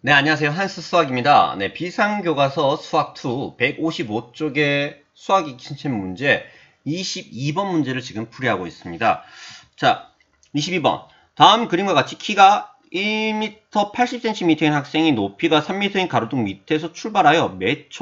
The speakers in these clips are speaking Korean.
네, 안녕하세요. 한스 수학입니다. 네, 비상교과서 수학2 155쪽의 수학이 신체 문제 22번 문제를 지금 풀이하고 있습니다. 자, 22번. 다음 그림과 같이 키가 1m 80cm인 학생이 높이가 3m인 가로등 밑에서 출발하여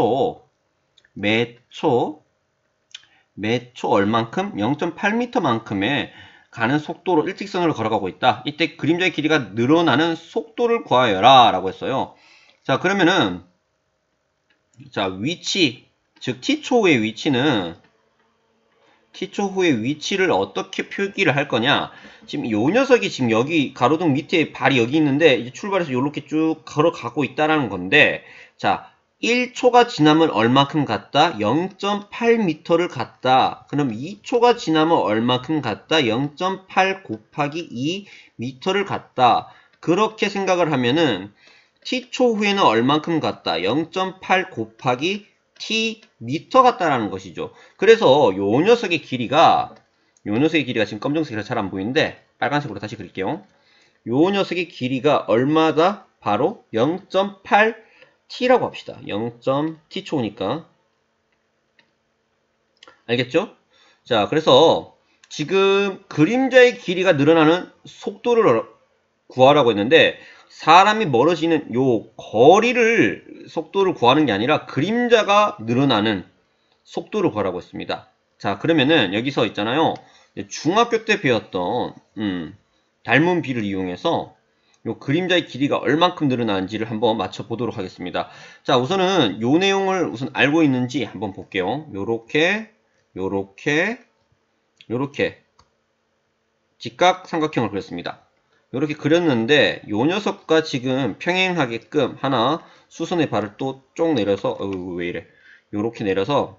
매초 얼만큼? 0.8m만큼의 가는 속도로 일직선을 걸어가고 있다. 이때 그림자의 길이가 늘어나는 속도를 구하여라 라고 했어요. 자, 그러면은 자, 위치, 즉 t초 후의 위치는 t초 후의 위치를 어떻게 표기를 할 거냐. 지금 요 녀석이 지금 여기 가로등 밑에 발이 여기 있는데 이제 출발해서 이렇게 쭉 걸어가고 있다라는 건데, 자, 1초가 지나면 얼마큼 갔다? 0.8m를 갔다. 그럼 2초가 지나면 얼마큼 갔다? 0.8 곱하기 2m를 갔다. 그렇게 생각을 하면은 t초 후에는 얼만큼 갔다? 0.8 곱하기 t미터 같다라는 것이죠. 그래서 요 녀석의 길이가 지금 검정색이라 잘 안 보이는데 빨간색으로 다시 그릴게요. 요 녀석의 길이가 얼마다? 바로 0.8t라고 합시다. 0.t초니까. 알겠죠? 자, 그래서 지금 그림자의 길이가 늘어나는 속도를 구하라고 했는데, 사람이 멀어지는 요 거리를 속도를 구하는 게 아니라 그림자가 늘어나는 속도를 구하라고 했습니다. 자, 그러면은 여기서 있잖아요. 중학교 때 배웠던 닮은 비를 이용해서 요 그림자의 길이가 얼만큼 늘어나는지를 한번 맞춰 보도록 하겠습니다. 자, 우선은 요 내용을 우선 알고 있는지 한번 볼게요. 요렇게 직각 삼각형을 그렸습니다. 이렇게 그렸는데 요 녀석과 지금 평행하게끔 하나 수선의 발을 또 쪽 내려서 왜 이래 요렇게 내려서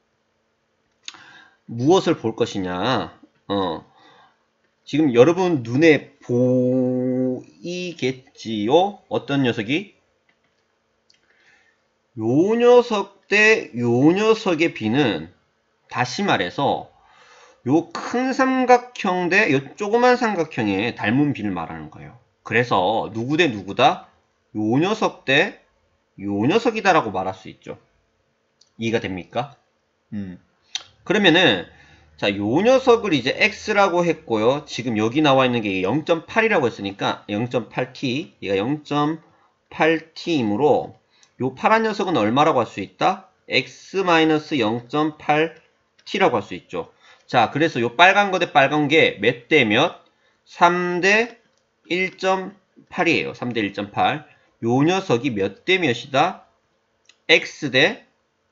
무엇을 볼 것이냐. 지금 여러분 눈에 보이겠지요? 어떤 녀석이? 요 녀석 대 요 녀석의 비는 다시 말해서 요 큰 삼각형 대 요 조그만 삼각형의 닮은 비를 말하는 거예요. 그래서 누구 대 누구다? 요 녀석 대 요 녀석이다라고 말할 수 있죠. 이해가 됩니까? 그러면은 자, 요 녀석을 이제 x라고 했고요. 지금 여기 나와 있는 게 0.8이라고 했으니까 0.8t, 얘가 0.8t이므로 요 파란 녀석은 얼마라고 할 수 있다? x-0.8t라고 할 수 있죠. 자, 그래서 요 빨간 거 대 빨간 게 몇 대 몇? 3대 1.8이에요. 3대 1.8. 요 녀석이 몇 대 몇이다? x 대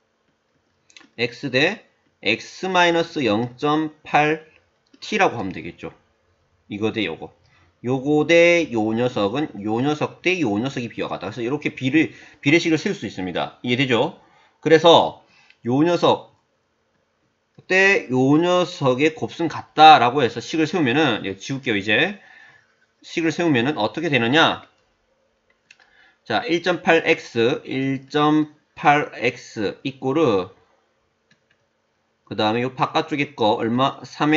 x-0.8t라고 하면 되겠죠. 이거 대 요거. 요거 대 요 녀석은 요 녀석 대 요 녀석이 비어가다. 그래서 이렇게 비례식을 세울 수 있습니다. 이해되죠? 그래서 요 녀석 때 요 녀석의 곱셈 같다라고 해서 식을 세우면은, 지울게요, 이제. 식을 세우면은 어떻게 되느냐? 자, 1.8x 이꼬르, 그 다음에 요 바깥쪽에 거 얼마?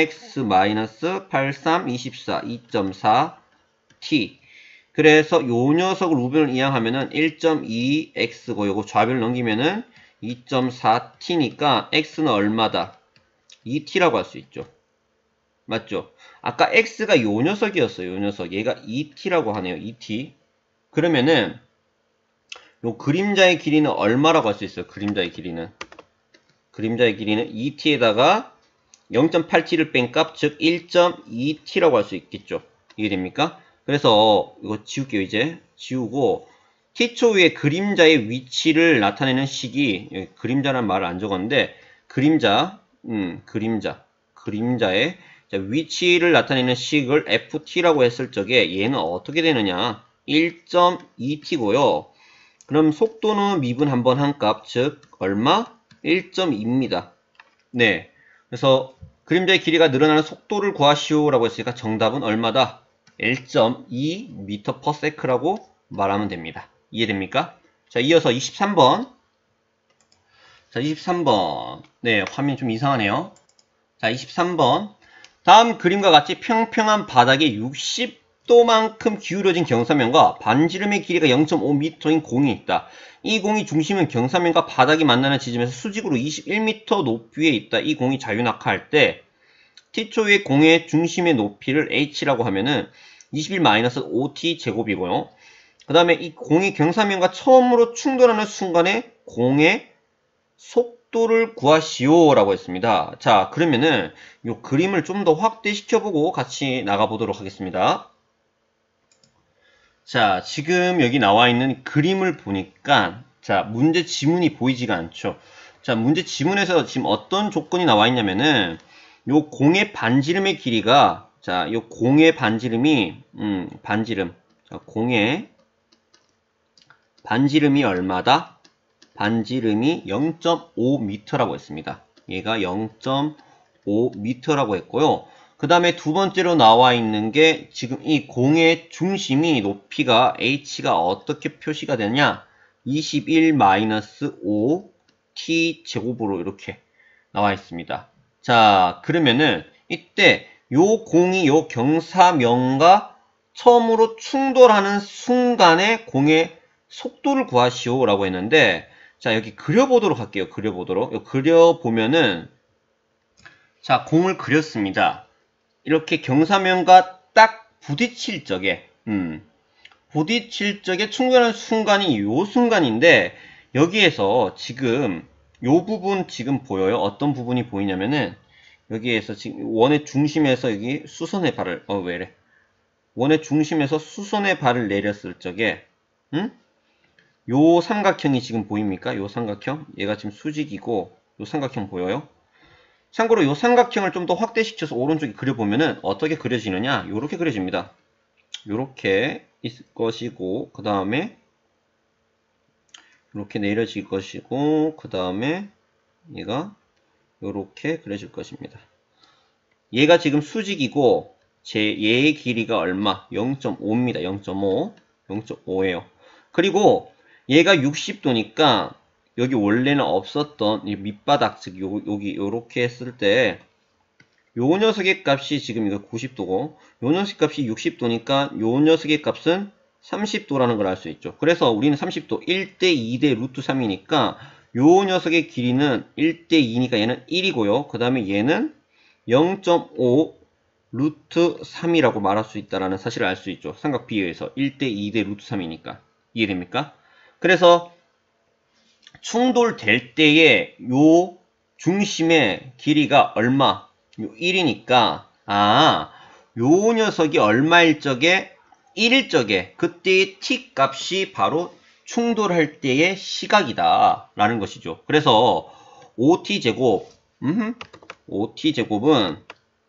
3x-83, 24, 2.4t. 그래서 요 녀석을 우변을 이항하면은 1.2x고 요거 좌변을 넘기면은 2.4t니까 x는 얼마다? 2t라고 할 수 있죠. 맞죠? 아까 x가 요 녀석이었어요. 요 녀석. 얘가 2t라고 하네요. 2t. 그러면은 요 그림자의 길이는 얼마라고 할 수 있어요? 그림자의 길이는 2t에다가 0.8t를 뺀 값, 즉 1.2t라고 할 수 있겠죠. 이해됩니까? 그래서 이거 지울게요. 이제 지우고 t초 후에 그림자의 위치를 나타내는 식이, 그림자란 말을 안 적었는데 그림자의 위치를 나타내는 식을 ft라고 했을 적에 얘는 어떻게 되느냐? 1.2t고요. 그럼 속도는 미분 한번 한 값, 즉 얼마? 1.2입니다. 네. 그래서 그림자의 길이가 늘어나는 속도를 구하시오라고 했으니까 정답은 얼마다? 1.2m/s라고 말하면 됩니다. 이해됩니까? 자, 이어서 23번. 자, 23번. 네, 화면이 좀 이상하네요. 자, 23번. 다음 그림과 같이 평평한 바닥에 60 10도만큼 기울어진 경사면과 반지름의 길이가 0.5m인 공이 있다. 이 공이 중심은 경사면과 바닥이 만나는 지점에서 수직으로 21m 높이에 있다. 이 공이 자유낙하할 때 t초의 공의 중심의 높이를 h라고 하면은 21-5t 제곱이고요. 그 다음에 이 공이 경사면과 처음으로 충돌하는 순간에 공의 속도를 구하시오 라고 했습니다. 자, 그러면은 이 그림을 좀 더 확대시켜보고 같이 나가보도록 하겠습니다. 자, 지금 여기 나와 있는 그림을 보니까 자, 문제 지문이 보이지가 않죠. 자, 문제 지문에서 지금 어떤 조건이 나와 있냐면은 요 공의 반지름의 길이가 자, 요 공의 반지름이 반지름. 자, 공의 반지름이 얼마다? 반지름이 0.5m라고 했습니다. 얘가 0.5m라고 했고요. 그 다음에 두 번째로 나와 있는 게 지금 이 공의 중심이 높이가 h가 어떻게 표시가 되냐? 21-5t 제곱으로 이렇게 나와 있습니다. 자, 그러면은 이때 요 공이 요 경사면과 처음으로 충돌하는 순간에 공의 속도를 구하시오 라고 했는데, 자, 여기 그려보도록 할게요. 그려보도록. 그려보면은, 자, 공을 그렸습니다. 이렇게 경사면과 딱 부딪힐 적에, 충돌하는 순간이 요 순간인데, 여기에서 지금, 요 부분 지금 보여요? 어떤 부분이 보이냐면은, 여기에서 지금 원의 중심에서 여기 수선의 발을, 왜래? 원의 중심에서 수선의 발을 내렸을 적에, 요 삼각형이 지금 보입니까? 요 삼각형? 얘가 지금 수직이고, 요 삼각형 보여요? 참고로 요 삼각형을 좀 더 확대시켜서 오른쪽에 그려보면은 어떻게 그려지느냐? 요렇게 그려집니다. 요렇게 있을 것이고, 그 다음에, 요렇게 내려질 것이고, 그 다음에, 얘가 요렇게 그려질 것입니다. 얘가 지금 수직이고, 얘의 길이가 얼마? 0.5입니다. 0.5. 0.5예요. 그리고 얘가 60도니까 여기 원래는 없었던 이 밑바닥, 즉 여기 요렇게 했을 때 요 녀석의 값이 지금 이거 90도고 요 녀석 값이 60도니까 요 녀석의 값은 30도라는 걸 알 수 있죠. 그래서 우리는 30도 1대 2대 루트 3이니까 요 녀석의 길이는 1대 2니까 얘는 1이고요. 그 다음에 얘는 0.5 루트 3이라고 말할 수 있다는 사실을 알 수 있죠. 삼각 비교에서 1대 2대 루트 3이니까. 이해됩니까? 그래서 충돌될 때에 요 중심의 길이가 얼마? 요 1이니까 요 녀석이 얼마일 적에 1일 적에 그때의 t 값이 바로 충돌할 때의 시각이다 라는 것이죠. 그래서 5t제곱 5t제곱은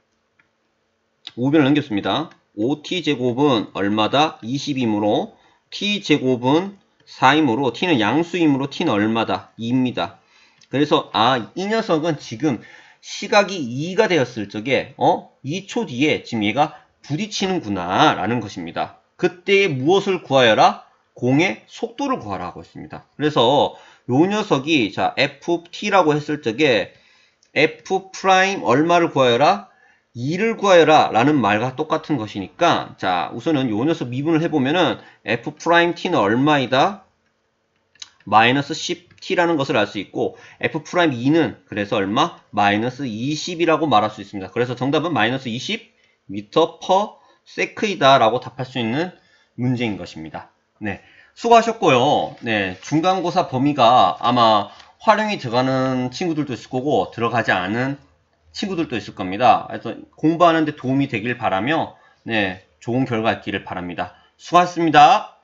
5변을 넘겼습니다. 5t제곱은 얼마다? 20이므로 t제곱은 4이므로 t는 양수이므로 t는 얼마다? 2입니다. 그래서 이 녀석은 지금 시각이 2가 되었을 적에 2초 뒤에 지금 얘가 부딪히는구나 라는 것입니다. 그때 무엇을 구하여라? 공의 속도를 구하라 하고 있습니다. 그래서 요 녀석이 자 ft라고 했을 적에 f 프라임 얼마를 구하여라? 2를 구하여라 라는 말과 똑같은 것이니까 자 우선은 요 녀석 미분을 해보면은 f 프라임 t는 얼마이다? 마이너스 10t라는 것을 알 수 있고 f 프라임 2는 그래서 얼마? 마이너스 20이라고 말할 수 있습니다. 그래서 정답은 마이너스 20 미터 퍼 세크이다 라고 답할 수 있는 문제인 것입니다. 네, 수고하셨고요. 네, 중간고사 범위가 아마 활용이 들어가는 친구들도 있을 거고 들어가지 않은 친구들도 있을 겁니다. 그래서 공부하는 데 도움이 되길 바라며 네, 좋은 결과 있기를 바랍니다. 수고하셨습니다.